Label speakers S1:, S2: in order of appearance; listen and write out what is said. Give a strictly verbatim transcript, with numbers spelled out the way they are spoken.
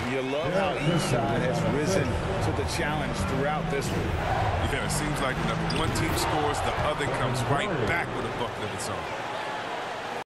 S1: You love how each side has risen to the challenge throughout this one.
S2: Yeah, it seems like whenever one team scores, the other comes right back with a bucket of its own.